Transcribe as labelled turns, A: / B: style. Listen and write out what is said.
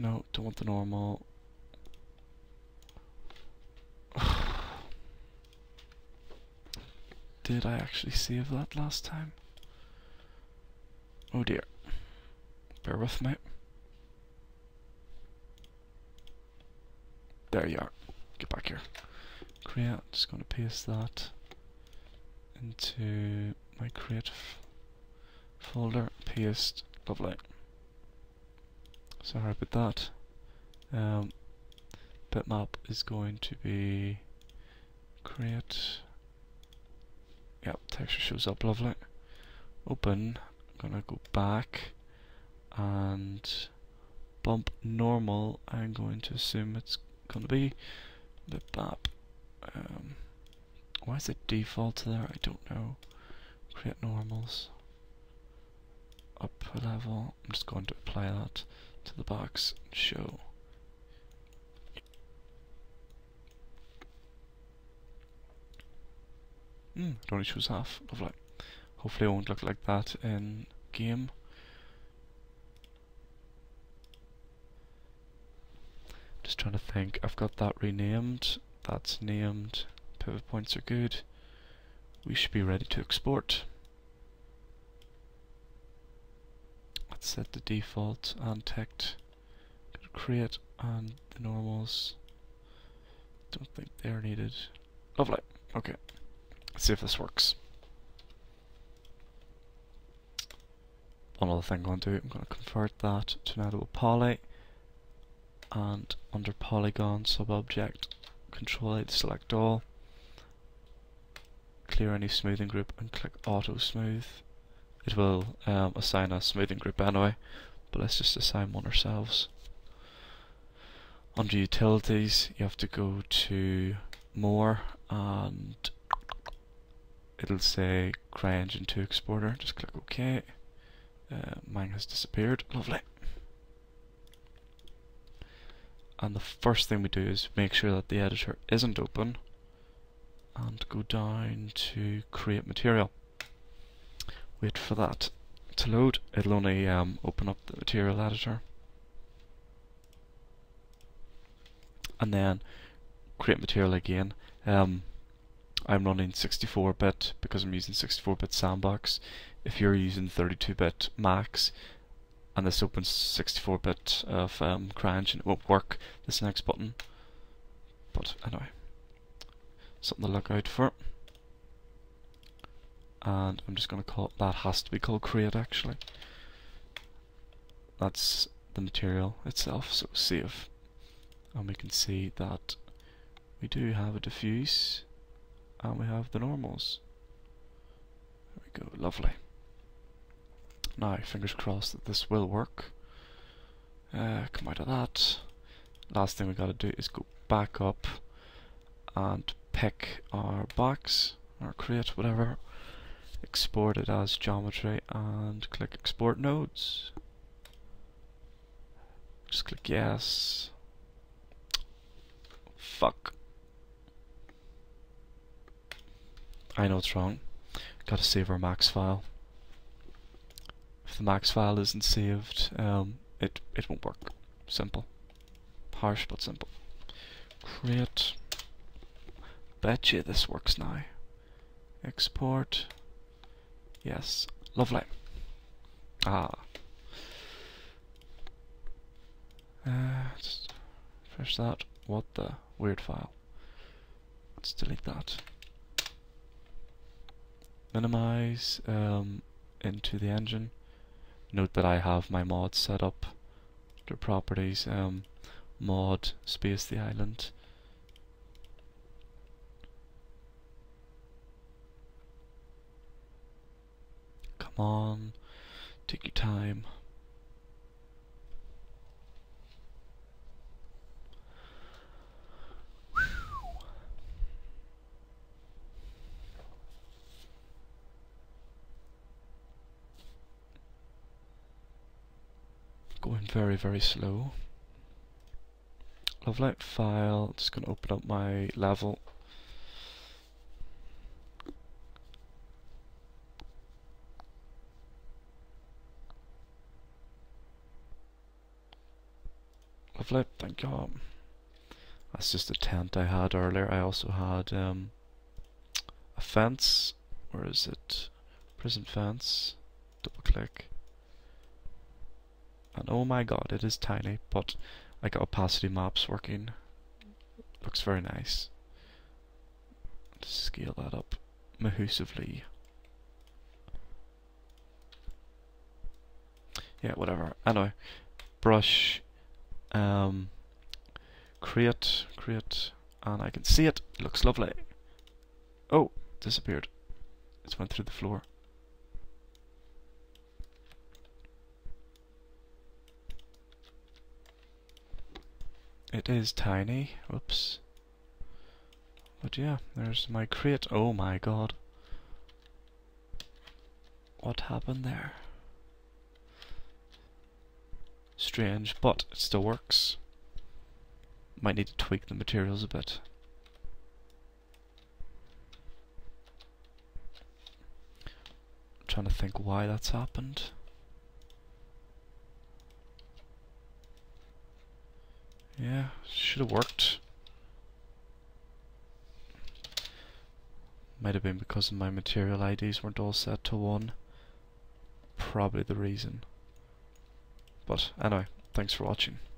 A: No, don't want the normal. Did I actually save that last time? Oh dear. Bear with me. There you are. Get back here. Create. Just going to paste that into my creative folder. Paste. Lovely. Sorry about that. Bitmap is going to be create. Yep, texture shows up. Lovely. Open. I'm gonna go back and bump normal. I'm going to assume it's gonna be bitmap. Why is it default there? I don't know. Create normals. Up a level. I'm just going to apply that to the box. Show. It only shows half. Lovely. Hopefully it won't look like that in game. Just trying to think. I've got that renamed. That's named. Pivot points are good. We should be ready to export. Let's set the default and ticked. Create and the normals. Don't think they're needed. Lovely. Okay. Let's see if this works. One other thing I'm going to do, I'm going to convert that to an editable poly, and under polygon sub-object, Control A to select all, clear any smoothing group and click auto smooth. It will assign a smoothing group anyway, but let's just assign one ourselves. Under utilities you have to go to more and it'll say Cryengine 2 exporter. Just click OK. Mine has disappeared. Lovely. And the first thing we do is make sure that the editor isn't open and go down to create material. Wait for that to load. It'll only open up the material editor. And then create material again. I'm running 64-bit because I'm using 64-bit Sandbox. If you're using 32-bit Max and this opens 64-bit of Cryengine, it won't work, this next button. But anyway, something to look out for. And I'm just going to call it, that has to be called create actually. That's the material itself, so save. And we can see that we do have a diffuse and we have the normals. There we go, lovely. Now, fingers crossed that this will work. Come out of that. Last thing we gotta do is go back up and pick our box, or create, whatever. Export it as geometry and click export nodes. Just click yes. Fuck. I know it's wrong. Gotta save our max file. If the max file isn't saved, it won't work. Simple. Harsh but simple. Create. Betcha this works now. Export. Yes. Lovely. Just finish that. What the weird file. Let's delete that. Minimize into the engine. Note that I have my mod set up. Under properties, mod space the island. Come on, take your time. Going very, very slow. Lovely. File. Just going to open up my level. Lovely, thank you. That's just a tent I had earlier. I also had a fence. Where is it? Prison fence. Double click. And oh my god, it is tiny, but I got opacity maps working. Looks very nice. Scale that up mahusively. Yeah, whatever. Anyway, brush, create, and I can see it. Looks lovely. Oh, disappeared. It went through the floor. It is tiny. Whoops. But yeah, there's my crate. Oh my god. What happened there? Strange, but it still works. Might need to tweak the materials a bit. I'm trying to think why that's happened. Yeah, should have worked. Might have been because my material IDs weren't all set to 1. Probably the reason. But anyway, thanks for watching.